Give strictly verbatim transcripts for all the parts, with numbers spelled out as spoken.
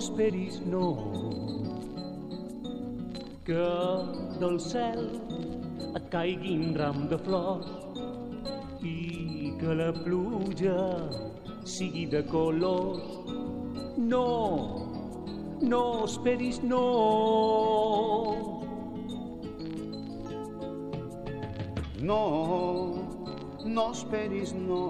esperis, no, que del cel et caiguin ram de flors i que la pluja sigui de colors. No, no esperis, no. No, no esperis, no,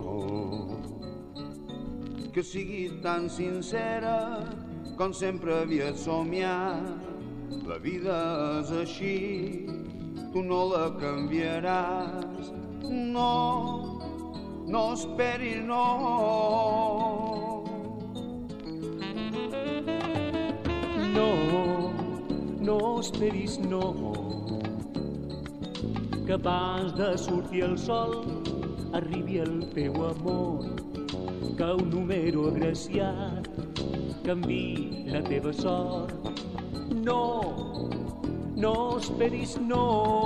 que sigui tan sincera com sempre havies somiat. La vida és així, tu no la canviaràs. No, no esperis, no. No, no esperis, no, que abans de sortir el sol arribi el teu amor, que un número agraciat canviï la teva sort. No, no esperis, no.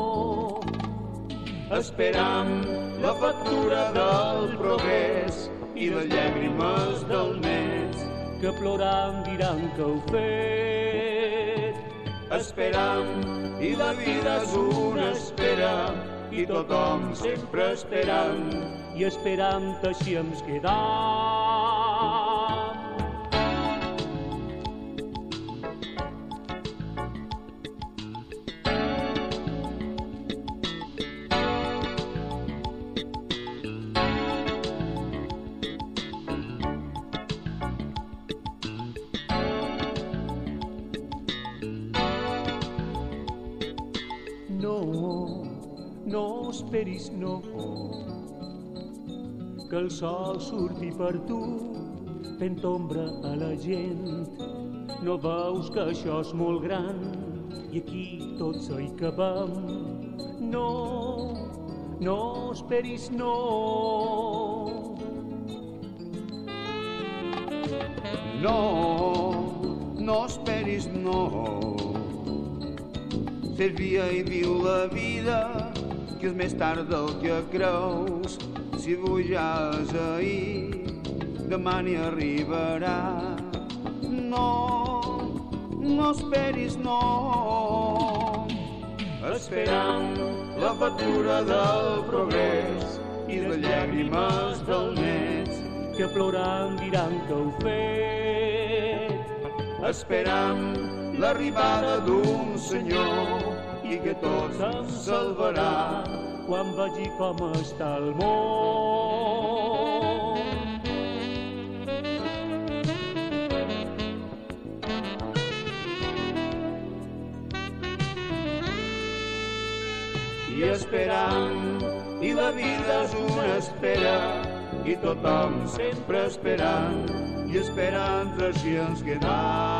Esperam la factura del progrés i les llàgrimes del mes, que plorant diran que heu fet. Esperam, i la vida és una espera, i tothom sempre esperant, i esperant així ens quedam. No, no esperis, no, que el sol surti per tu fent ombra a la gent. No veus que això és molt gran i aquí tots hi cabem. No, no esperis, no. No, no esperis, no. Servia i viu la vida, que és més tard del que creus. Si avui ja és ahir, demà n'hi arribarà. No, no esperis, no. Esperant la factura del progrés i les llàgrimes del mes, que plorant diran que heu fet. Esperant l'arribada d'un senyor i que tot ens salvarà quan vegi com està el món. I esperant, i la vida és una espera, i tothom sempre esperant, i esperant així ens quedam.